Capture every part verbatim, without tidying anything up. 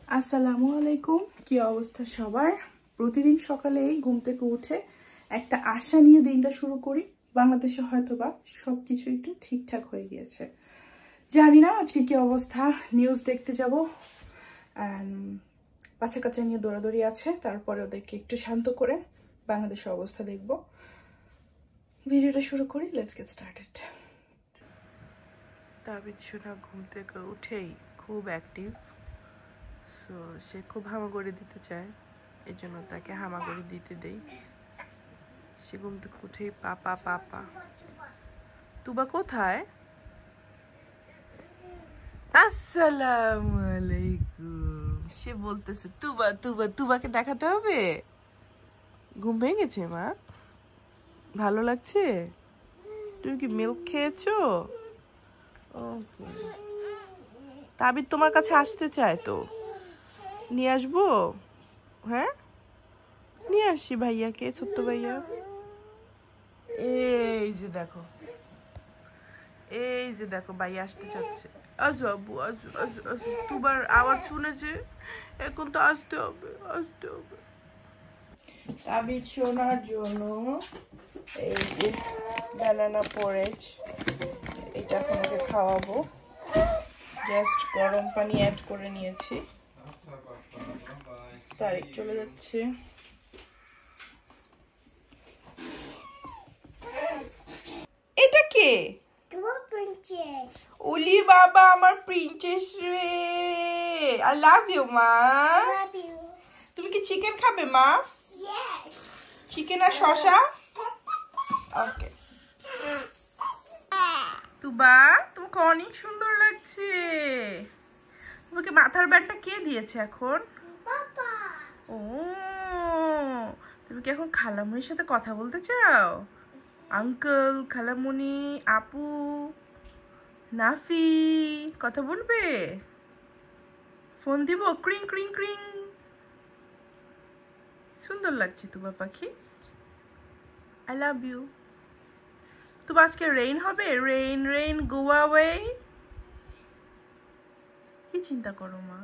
আসসালামু আলাইকুম। কি অবস্থা সবার? প্রতিদিন সকালে ঘুম থেকে উঠে একটা আশা নিয়ে দিনটা শুরু করি। বাংলাদেশে হয়তোবা সবকিছু একটু ঠিকঠাক হয়ে গিয়েছে, জানি না আজকে কি অবস্থা। নিউজ দেখতে যাব, বাচ্চা কাচ্চা নিয়ে দৌড়াদৌড়ি আছে, তারপরে ওদেরকে একটু শান্ত করে বাংলাদেশের অবস্থা দেখব। ভিডিওটা শুরু করি, লেটস গেট স্টার্টেড। তাবিদ সোনা ঘুম থেকে উঠেই খুব অ্যাক্টিভ, সো সে খুব হামাগুড়ি দিতে চায়, এই জন্য তাকে হামাগুড়ি দিতে দেই। সে ঘুম থেকে উঠেই পাপা পাপা। তুবা কোথায়? আসসালামু আলাইকুম। সে বলতেছে তুবা তুবা। তুবাকে দেখাতে হবে। ঘুম ভেঙে গেছে মা? ভালো লাগছে? তুমি কি মিল্ক খেয়েছো? ওকে। তাবিদ তোমার কাছে আসতে চায় তো, নিয়ে আসবো? হ্যাঁ, নিয়ে আসি ভাইয়াকে, ছোট্ট ভাইয়া। এই যে দেখো, এই যে দেখো ভাইয়া আসতে চাচ্ছে। আসো আব্বু, আসো আসো আসো। তোমার আওয়াজ শুনেছে, এখন তো আসতে হবে, আসতে হবে। তাবিদ শোনার জন্য এই যে ব্যানানা পরেজ, এটা এখন ওকে খাওয়াবো। জাস্ট গরম পানি অ্যাড করে নিয়েছি। তারিখ চলে যাচ্ছে। এটা কে? তোমার প্রিন্সেস। ওলি বাবা, আমার প্রিন্সেস রে। আই লাভ ইউ মা। Love you. তুমি কি চিকেন খাবে মা? ইয়েস। চিকেন আর শসা? ওকে। তুবা, তোমাকে অনেক সুন্দর লাগছে। তোমাকে মাথার ব্যান্ডটা কে দিয়েছে এখন? পাপা। ও, তুমি কি এখন খালামুনির সাথে কথা বলতে চাও? আঙ্কেল, খালামুনি, আপু, নাফি কথা বলবে? ফোন দিব? ক্রিং ক্রিং ক্রিং। সুন্দর লাগছে তুবা পাখি। I love you. তুবা আজকে রেইন হবে? Rain rain go away. কি চিন্তা করো মা?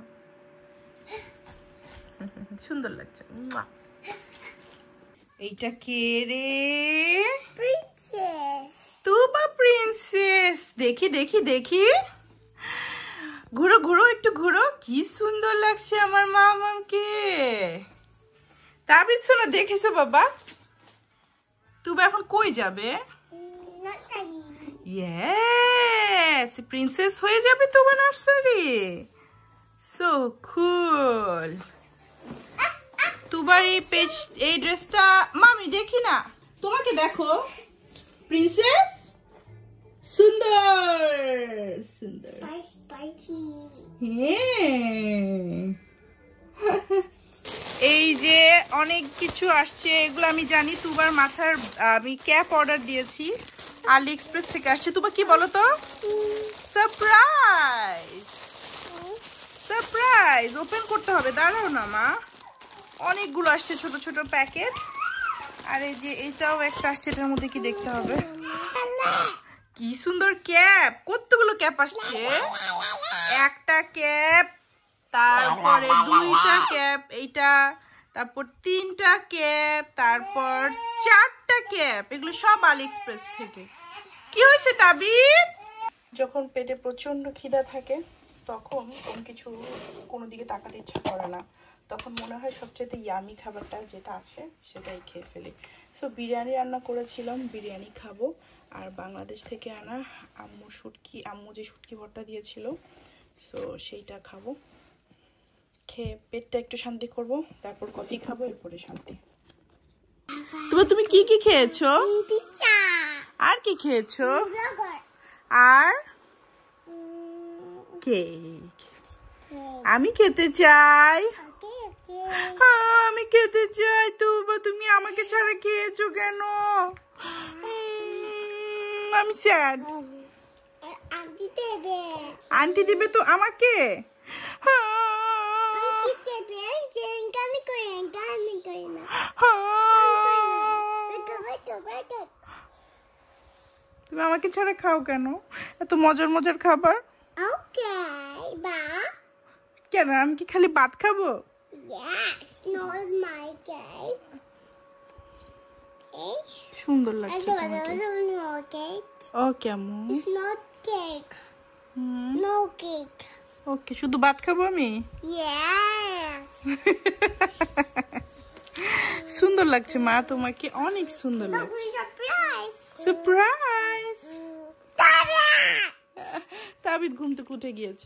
সুন্দর লাগছে। এইটা কে রে? প্রিন্সেস। তুবা প্রিন্সেস। দেখি দেখি দেখি, ঘুরো ঘুরো, একটু ঘুরো। কি সুন্দর লাগছে আমার মামাকে। তাবিদ শোনা, দেখেছো বাবা? তুবা এখন কই যাবে? নার্সারি। ইয়েস, প্রিন্সেস হয়ে যাবে তুবা নার্সারি। সো কুল। তুবার এই পেজ, এই ড্রেসটা মামি দেখি না, তোমাকে দেখো প্রিন্সেস। সুন্দর সুন্দর। স্পাইসি। হ্যাঁ, এই যে অনেক কিছু আসছে, এগুলো আমি জানি। তুবার মাথার আমি ক্যাপ অর্ডার দিয়েছি, আলি এক্সপ্রেস থেকে আসছে। তুবা কি বলো তো? Surprise surprise. ওপেন করতে হবে, দাঁড়াও না মা। অনেকগুলো আসছে ছোট ছোট প্যাকেট। আর এই যে এটাও একটা আসছে, এটার মধ্যে কি দেখতে হবে। কি সুন্দর ক্যাপ। কতগুলো ক্যাপ আসছে? একটা ক্যাপ, তারপরে দুইটা ক্যাপ, এইটা, তারপর তিনটা ক্যাপ, তারপর চারটা ক্যাপ। এগুলো সব আলি এক্সপ্রেস থেকে। কি হয়েছে তাবিদ? যখন পেটে প্রচন্ড খিদা থাকে তখন কোনো কিছু কোনো দিকে তাকাতে ইচ্ছা করে না, তখন মনে হয় সবচেয়ে ইয়ামি খাবারটা যেটা আছে সেটাই খেয়ে ফেলি। সো বিরিয়ানি রান্না করেছিলাম, বিরিয়ানি খাবো। আর বাংলাদেশ থেকে আনা আম্মু শুটকি, আম্মু যে শুটকি ভর্তা দিয়েছিল, সো সেইটা খাবো। খেয়ে পেটটা একটু শান্তি করব, তারপর কফি খাবো, এরপরে শান্তি। তুমি তুমি কি কি খেয়েছো? পিৎজা। আর কি খেয়েছো? বার্গার। আর কেক। আমি খেতে চাই। ওকে ওকে। হ্যাঁ, আমি খেতে চাই। তো তুমি আমাকে ছাড়া খেয়েছো কেন? আমি স্যাড। আন্টি দেবে। আন্টি দিবে তো আমাকে? আন্টি দেবে। আমি করি না, আমি করি না। তুমি আমাকে ছাড়া খাও কেন এত মজার মজার খাবার? ওকে বা কেন আমি কি খালি ভাত খাবো? Yes, not my cake. Okay. সুন্দর I লাগছে don't তোমাকে। know cake. ওকে আম্মু। It's not cake. Hmm No cake. ওকে, শুধু ভাত খাবো আমি? Yes. সুন্দর লাগছে মা, তোমাকে অনেক সুন্দর Look, লাগছে। we surprise. সারপ্রাইজ। Ta-da! তাবিদ ঘুম থেকে উঠে গিয়েছে।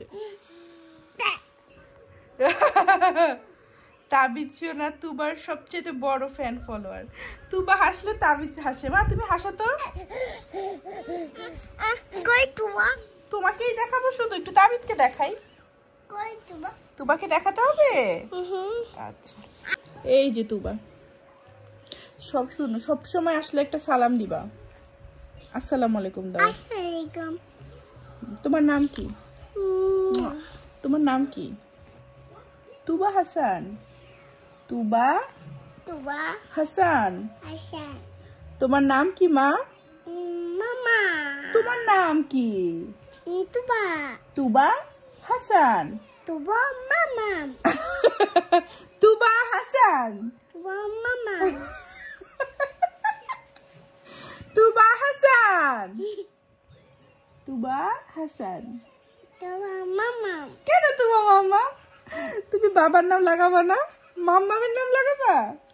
তাবিদ ছিল না তুবার সবচেয়ে বড় ফ্যান ফলোয়ার। তুবা হাসলে তাবিদ হাসে। মা তুমি হাসো তো। Going to work. তোমাকেই দেখাবো শুধু, একটু তাবিদকে দেখাই। Going to work. তুবাকে দেখাতে হবে? Mm-hmm. আচ্ছা, এই যে তুবা, সব শুনো, সব সময় আসলে একটা সালাম দিবা। আসসালামু আলাইকুম দাও। Assalamualaikum. তোমার নাম কি? Mm. তোমার নাম কি? তুবা হাসান। তুবা Tuba. হাসান। Asha. তোমার নাম কি মা? Mm, Mama. তোমার নাম কি? Mm, Tuba. তুবা হাসান। Tuba Mama. তুবা হাসান। Tuba Mama. তুবা হাসান। তুবা হাসান। Tuba Mama. কেন তুবা মামা? তুমি বাবার নাম লাগাবা না, মাম্মামের নাম লাগাবা?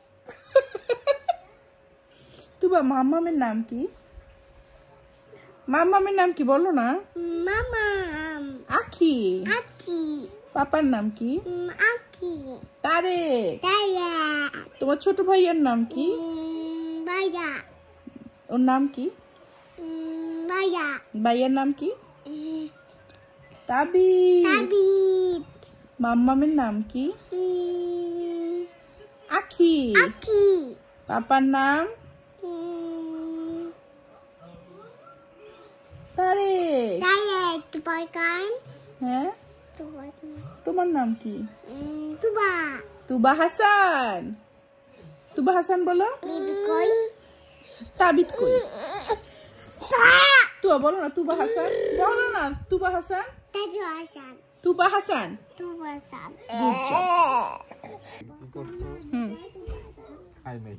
তুবা মাম্মামের নাম কি? মাম্মামের নাম কি বলো না? Mama. আখি। Aki. পাপার নাম কি? Mm, Aki. তারেক। Daya. তোমার ছোট ভাইয়ের নাম কি? Mm, Baya. ওর নাম কি? Mm, Baya. ভাইয়ের নাম কি? Mm, তাবিদ। Tabit. মাম্মামের নাম কি? Mm, আখি। Aki. পাপার নাম? Mm, Tarique. Daya. Tuba kan. হ্যাঁ, Tuba kan. তোমার নাম কি? Mm, Tuba. তুবা হাসান। তুবা হাসান বলো। Baby koi. তাবিদ কই? Ta. তুবা বলো না, তুবা হাসান বলো না। তুবা হাসান। Taju Hasan. তুবা Hasan. Tuba Hasan. Good job. কি করছো? হুম খাই নাই।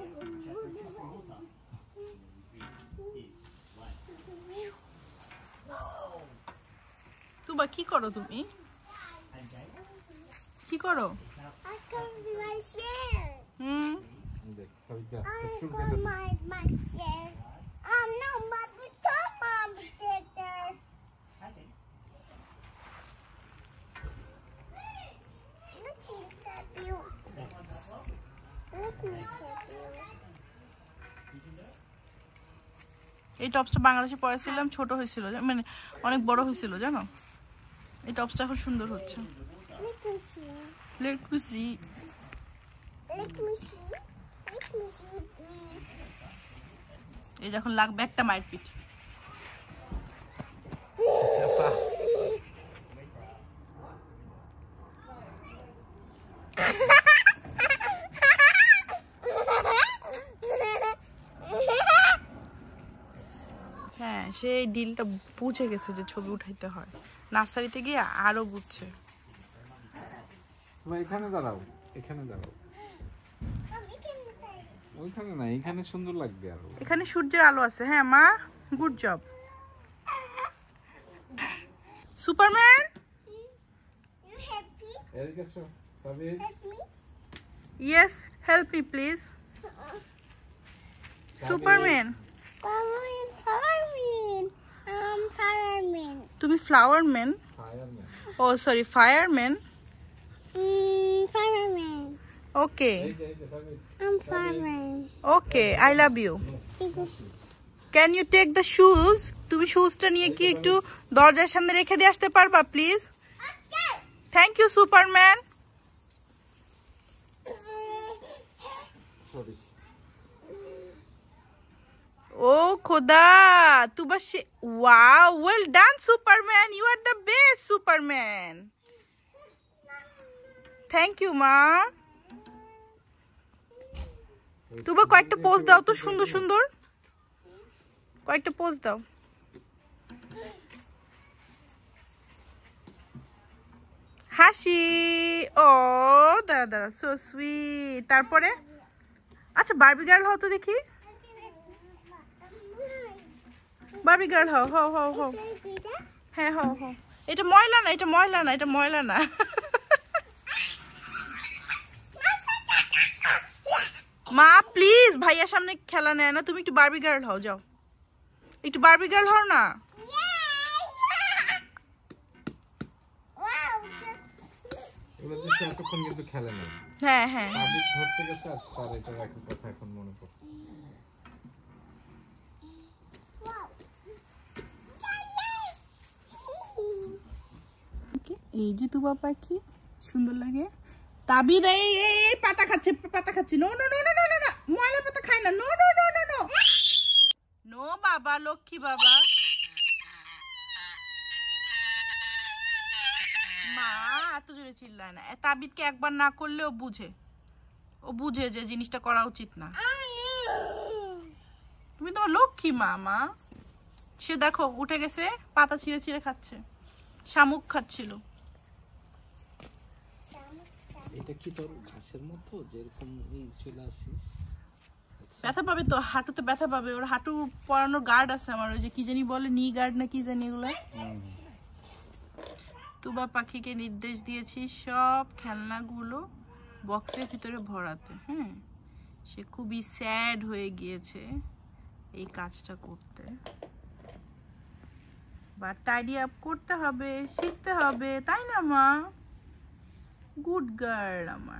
তুবা কি করো তুমি? কি করো? I come to my chair. হুম দেখ, কবিতা, I চুল come কেটে my my chair. Um, no, but we top mom sit there. Look at the view. Look at the view. এই টপসটা বাংলাদেশে পরেছিলাম, ছোট হয়েছিল, মানে অনেক বড় হয়েছিল জানো। এই টপসটা এখন সুন্দর হচ্ছে। Let me see. Let me see. Let me see. Let me see. Mm. এই যখন লাগবে একটা মারপিট। চাপা। হ্যাঁ, সেই ডিলটা বুঝে গেছে যে ছবি উঠাইতে হয়। নার্সারিতে গিয়ে আরো বুঝছে। তোমরা এখানে দাঁড়াও, এখানে দাঁড়াও। ওইখানে না, এখানে সুন্দর লাগবে আরো। এখানে সূর্যের আলো আছে। হ্যাঁ মা, good job. Superman, You happy? এদিকে এসো, তবে Help me? Yes help me please. Superman, Mama, I'm fireman. I'm fireman. তুমি ফ্লাওয়ার ম্যান? ফায়ারম্যান। ও sorry, fireman. Mm, fireman. Okay এই যে, এই যে, তবে I'm fireman. Okay, I love you. Can you take the shoes? তুমি শুজটা নিয়ে কি একটু দরজার সামনে রেখে দিয়ে আসতে পারবা please? Thank you superman. Sorry. ও খোদা, তুবা সে, wow, well done superman, you are the best superman. Thank you মা। তুবা কয়েকটা পোজ দাও তো, সুন্দর সুন্দর কয়েকটা পোজ দাও। হাসি। ও দাঁড়া দাঁড়া, সো সুইট। তারপরে আচ্ছা বারবি গার্ল হও তো দেখি, বারবি গার্ল হও হও হও হও। হ্যাঁ হও হও। এটা ময়লা না, এটা ময়লা না, এটা ময়লা না। মা প্লিজ, ভাইয়ার সামনে খেলা নেয় না, তুমি একটু বারবি গার্ল হও, যাও একটু বারবি গার্ল হও না। এতক্ষণ কিন্তু খেলে না। হ্যাঁ হ্যাঁ তাবিজ ধরতে গেছে আর তার এটার একটা কথা এখন মনে পড়ছে। এই যে তুবা পাখি সুন্দর লাগে। তাবিদ এই এই পাতা খাচ্ছে, পাতা খাচ্ছে। No no no no no no, ময়লা পাতা খায় না। No no no no no no বাবা, লক্ষ্মী বাবা। মা এত জোরে চিল্লায় না। তাবিদকে একবার না করলেও বুঝে, ও বুঝে যে জিনিসটা করা উচিত না। তুমি তোমার লক্ষ্মী মা। মা সে দেখো উঠে গেছে, পাতা ছিঁড়ে ছিঁড়ে খাচ্ছে, শামুক খাচ্ছিল। এটা কি তোর ঘাসের মতো যেরকম এই চলে আসিস? ব্যথা পাবে তো, হাঁটুতে ব্যথা পাবে। ওর হাঁটু পরানোর গার্ড আছে আমার, ওই যে কি জানি বলে, নি গার্ড না কি জানি এগুলো। তুবা পাখিকে নির্দেশ দিয়েছি সব খেলনাগুলো বক্সের ভিতরে ভরাতে। হ্যাঁ, সে খুবই স্যাড হয়ে গিয়েছে এই কাজটা করতে। বা টাইডি আপ করতে হবে, শিখতে হবে, তাই না মা? গুড গার্ল আমার,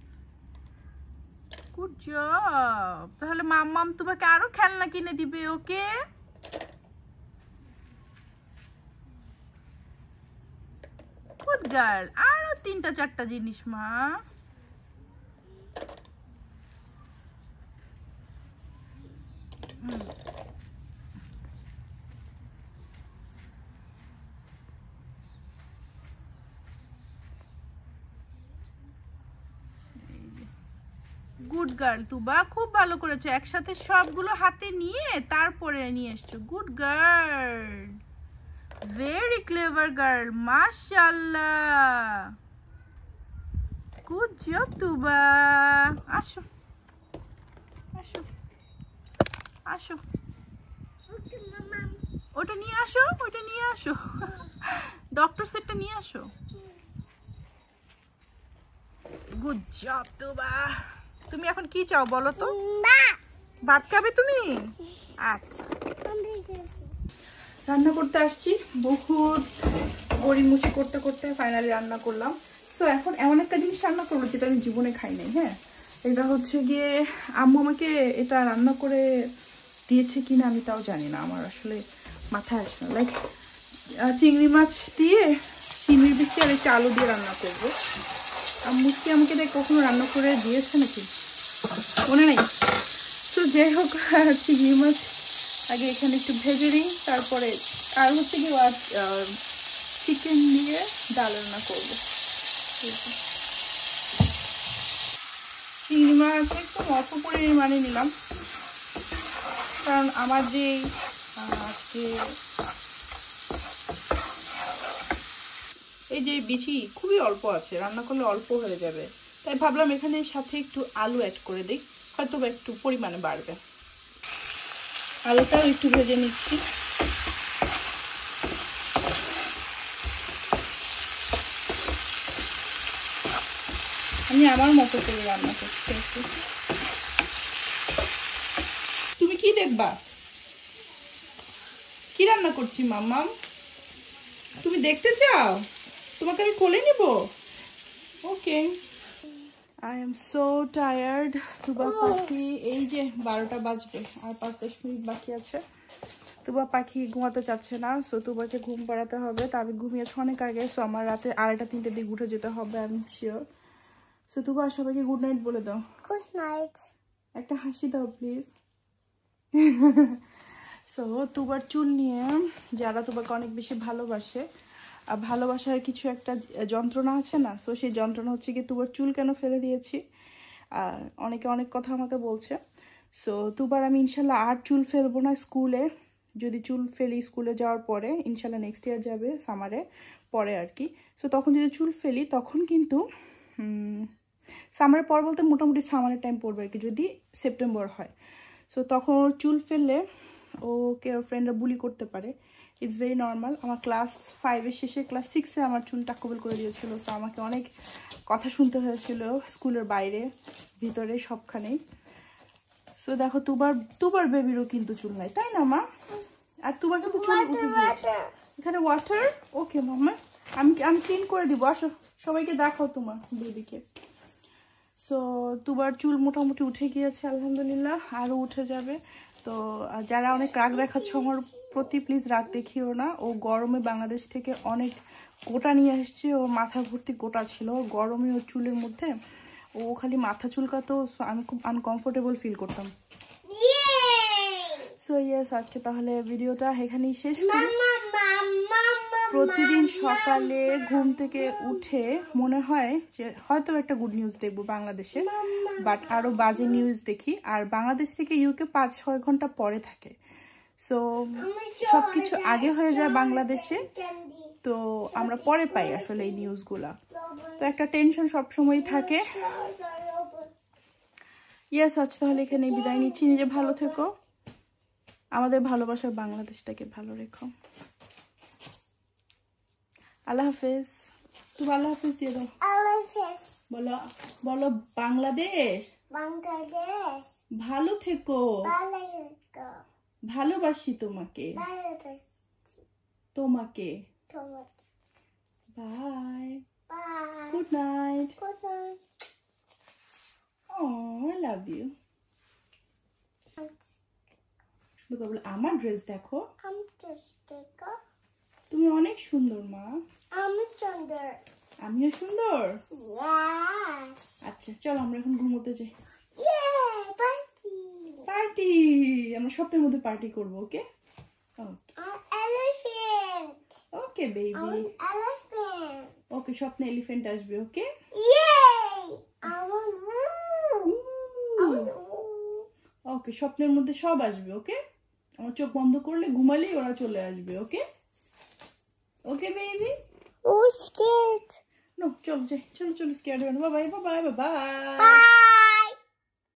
গুড জব। তাহলে মাম্মাম তোমাকে আরো খেলনা কিনে দিবে, ওকে? Good girl. আরো তিনটা চারটা জিনিস মা। গুড গার্ল তুবা, খুব ভালো করেছো। একসাথে সবগুলো হাতে নিয়ে তারপরে নিয়ে এসছো। Good girl, very clever girl, মাশাআল্লাহ, গুড জব তুবা। আসো আসো আসো, ওটা নিয়ে আসো, ওটা নিয়ে আসো, ডক্টর সেটটা নিয়ে আসো। Good job Tuba. তুমি এখন কি চাও বলো তো? ভাত খাবে তুমি? আচ্ছা, রান্না করতে আসছি। বহুত গড়িমসি করতে করতে ফাইনালি রান্না করলাম। সো এখন এমন একটা জিনিস রান্না করবো যেটা আমি জীবনে খাই নাই। হ্যাঁ, এটা হচ্ছে গিয়ে আম্মু আমাকে এটা রান্না করে দিয়েছে কিনা আমি তাও জানি না, আমার আসলে মাথায় আসে না। লাইক চিংড়ি মাছ দিয়ে চিংড়ির বিচি আর একটু আলু দিয়ে রান্না করবো। আম্মু কি আমাকে এটা কখনো রান্না করে দিয়েছে নাকি মনে নেই। তো যাই হোক, চিংড়ি মাছ আগে এখানে একটু ভেজে নিই, তারপরে আর হচ্ছে কি চিকেন দিয়ে ডাল রান্না করবো। চিংড়ি মাছ একটু অল্প পরিমাণে নিলাম, কারণ আমার যে আজকে এই যে বিচি খুবই অল্প আছে, রান্না করলে অল্প হয়ে যাবে, তাই ভাবলাম এখানে সাথে একটু আলু অ্যাড করে দিই, হয়তো একটু পরিমাণে বাড়বে। আলুটাও একটু ভেজে নিচ্ছি। আমি আমার মতো করে রান্না করছি। তুমি কি দেখবা? কি রান্না করছি মাম্মাম? তুমি দেখতে চাও? তোমাকে আমি কোলে নিব? Okay. I am so tired. Tuba পাখি এই যে বারোটা বাজবে, আর পাঁচ দশ মিনিট বাকি আছে। তুবা পাখি ঘুমাতে চাচ্ছে না, সো তুবাকে ঘুম পাড়াতে হবে। তা আমি ঘুমিয়েছি অনেক আগে, সো আমার রাতে আড়াইটা তিনটের দিকে উঠে যেতে হবে, I am sure. So Tuba সবাইকে গুড নাইট বলে দাও। Good night. একটা হাসি দাও প্লিজ। সো তুবার চুল নিয়ে যারা তুবাকে অনেক বেশি ভালোবাসে, আর ভালোবাসার কিছু একটা যন্ত্রণা আছে না, সো সেই যন্ত্রণা হচ্ছে কি তুবার চুল কেন ফেলে দিয়েছি। আর অনেকে অনেক কথা আমাকে বলছে। সো তুবার আমি ইনশাল্লাহ আর চুল ফেলবো না স্কুলে। যদি চুল ফেলি স্কুলে যাওয়ার পরে, ইনশাল্লাহ নেক্সট ইয়ার যাবে সামারে, পরে আর কি। সো তখন যদি চুল ফেলি তখন কিন্তু সামারের পর বলতে মোটামুটি সামারের টাইম পড়বে আর কি, যদি সেপ্টেম্বর হয়। সো তখন ওর চুল ফেললে ওকে ওর ফ্রেন্ডরা বুলি করতে পারে, ইটস ভেরি নর্মাল। আমার ক্লাস ফাইভের শেষে ক্লাস সিক্সে আমার চুল টাকবেল করে দিয়েছিল। সো আমাকে অনেক কথা শুনতে হয়েছিল স্কুলের বাইরে ভিতরে সবখানেই। সো দেখো তুবার তুবার বেবিরও কিন্তু চুল নাই, তাই না মা? আর তুবার কিন্তু চুল উঠে গিয়েছে। এখানে ওয়াটার, ওকে মামা আমি আমি ক্লিন করে দিব, আসো সবাইকে দেখাও তোমার বেবিকে। সো তুবার চুল মোটামুটি উঠে গিয়েছে আলহামদুলিল্লাহ, আরও উঠে যাবে। তো যারা অনেক রাগ দেখাচ্ছ আমার প্রতি, প্লিজ রাগ দেখিও না। ও গরমে বাংলাদেশ থেকে অনেক গোটা নিয়ে এসছে, ওর মাথা ভর্তি গোটা ছিল গরমে ওর চুলের মধ্যে। ও খালি মাথা চুলকাতো, আমি খুব আনকমফোর্টেবল ফিল করতাম। সো ইয়েস, আজকে তাহলে ভিডিওটা এখানেই শেষ করি। প্রতিদিন সকালে ঘুম থেকে উঠে মনে হয় যে হয়তো একটা গুড নিউজ দেখবো বাংলাদেশে, বাট আরো বাজে নিউজ দেখি। আর বাংলাদেশ থেকে ইউকে পাঁচ ছয় ঘন্টা পরে থাকে, সো সবকিছু আগে হয়ে যায় বাংলাদেশে, তো আমরা পরে পাই আসলে এই নিউজগুলা। তো একটা টেনশন সবসময় থাকে। ইয়েস, আজ তাহলে এখানে বিদায় নিচ্ছি। নিজে ভালো থেকো, আমাদের ভালোবাসার বাংলাদেশটাকে ভালো রেখো। আল্লাহ হাফেজ। তুমি আল্লাহ হাফেজ দিয়ে দাও। আল্লাহ হাফেজ। বলো বলো বাংলাদেশ বাংলাদেশ ভালো থেকো, ভালো থেকো, ভালোবাসি তোমাকে, ভালোবাসি তোমাকে। তোমাকে। Bye, bye, good night. Good night. Oh, I love you. আমার ড্রেস দেখো, আমি দেখো, তুমি অনেক সুন্দর মা। আমি সুন্দর। আমিও সুন্দর। Yes. আচ্ছা চল আমরা এখন ঘুমোতে যাই। Yay, party. পার্টি, আমরা সপ্তাহের মধ্যে পার্টি করবো। Okay An elephant. Okay baby, An elephant. Okay স্বপ্নে এলিফ্যান্ট আসবে। ওকে Yay. I want more. I want more. ওকে স্বপ্নের মধ্যে সব আসবে। ওকে আমার চোখ বন্ধ করলে ঘুমালেই ওরা চলে আসবে। Okay okay baby. Oh, scared. No চল যাই, চলো চলো স্কেয়ার হবে না। Bye bye bye bye bye. Bye.